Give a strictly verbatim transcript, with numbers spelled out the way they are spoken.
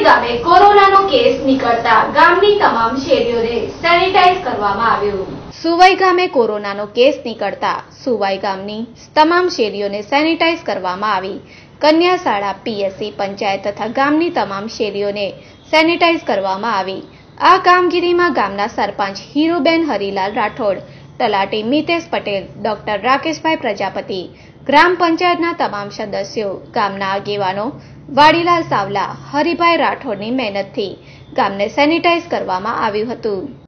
ગામે કોરોનાનો કેસ નીકળતા ગામની તમામ શેરીઓને સેનિટાઈઝ કરવામાં આવ્યું। સુવાઈ ગામે કોરોનાનો કેસ નીકળતા સુવાઈ ગામની તમામ શેરીઓને સેનિટાઈઝ કરવામાં આવી। કન્યા શાળા, પીએસસી, પંચાયત તથા ગામની તમામ શેરીઓને સેનિટાઈઝ કરવામાં આવી। આ કામગીરીમાં ગામના સરપંચ હીરુબેન હરિલાલ રાઠોડ, તલાટી મિતેશ પટેલ, ડોક્ટર રાકેશભાઈ પ્રજાપતિ, ગ્રામ પંચાયતના તમામ સદસ્યો, ગામના આગેવાનો વાડીલાલ સાવલા, હરિભાઈ રાઠોડની મહેનતથી ગામને સેનિટાઈઝ કરવામાં આવ્યું હતું।